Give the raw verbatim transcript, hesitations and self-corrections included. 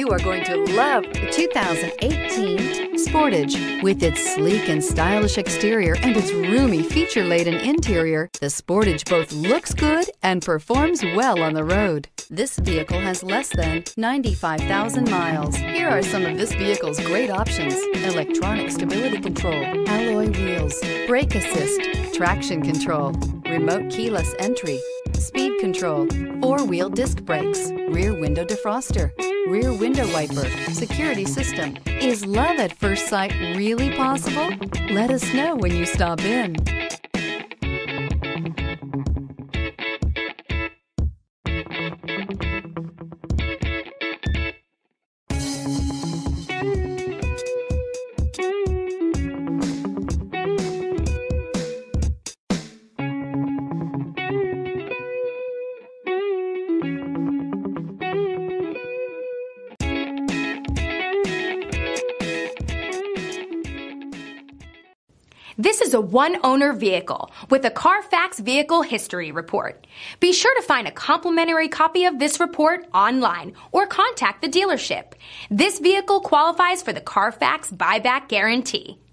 You are going to love the two thousand eighteen Sportage. With its sleek and stylish exterior and its roomy feature-laden interior, the Sportage both looks good and performs well on the road. This vehicle has less than ninety-five thousand miles. Here are some of this vehicle's great options: electronic stability control, alloy wheels, brake assist, traction control, remote keyless entry, speed control, four-wheel disc brakes, rear window defroster, rear window wiper, security system. Is love at first sight really possible? Let us know when you stop in. This is a one-owner vehicle with a Carfax Vehicle History Report. Be sure to find a complimentary copy of this report online or contact the dealership. This vehicle qualifies for the Carfax Buyback Guarantee.